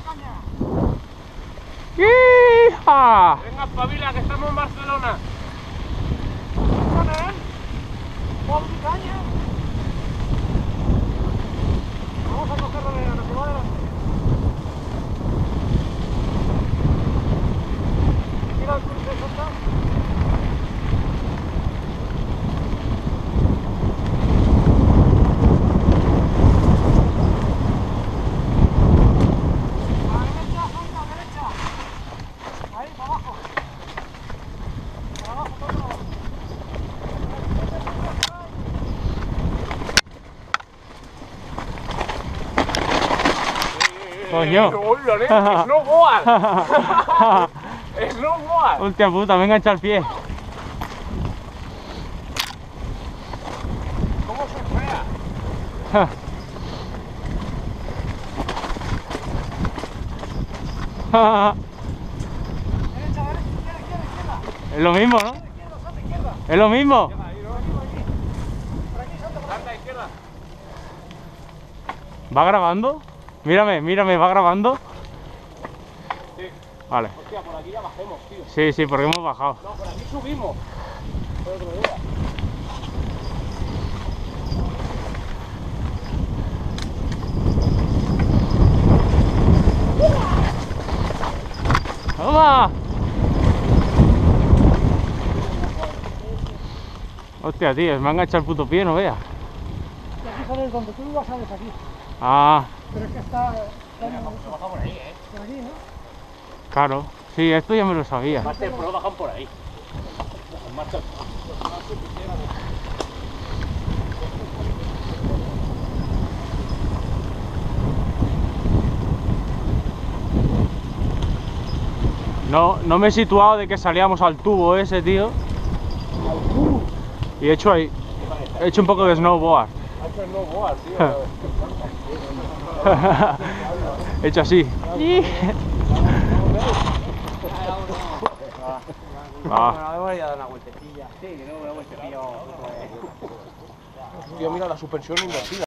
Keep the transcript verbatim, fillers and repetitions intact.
¡Hija! Venga, espabila, que estamos en Barcelona. ¡Pon caña! Vamos a cogerlo de la que va adelante. Mira el cruce, ¿está? Coño. ¡Snowboard! ¡Snowboard! Hostia puta, me he enganchado el pie. ¿Cómo se fea? Derecha, derecha, izquierda, izquierda, izquierda. Es lo mismo, ¿no? Izquierda, salta, izquierda. Es lo mismo. Por aquí, por aquí, salta, por aquí. Salta, izquierda. ¿Va grabando? Mírame, mírame, ¿va grabando? Sí. Vale. Hostia, por aquí ya bajemos, tío. Sí, sí, porque hemos bajado. No, por aquí subimos. Fue otro día. ¡Toma! Hostia, tío, me ha enganchado el puto pie, no veas. Y aquí sales donde tú ibas, sales aquí. Ah, Pero es que está... está en- Se baja por ahí, eh. por aquí, ¿no? claro. Sí, esto ya me lo sabía. Master Pro bajan por ahí. Master No, no me he situado de que salíamos al tubo ese, tío. Y he hecho ahí. He hecho un poco de snowboard. Ha hecho snowboard, tío. He hecho así. Ah. Me voy a dar una vueltecilla. Sí, no, una vueltecilla. Tío, mira la suspensión invertida.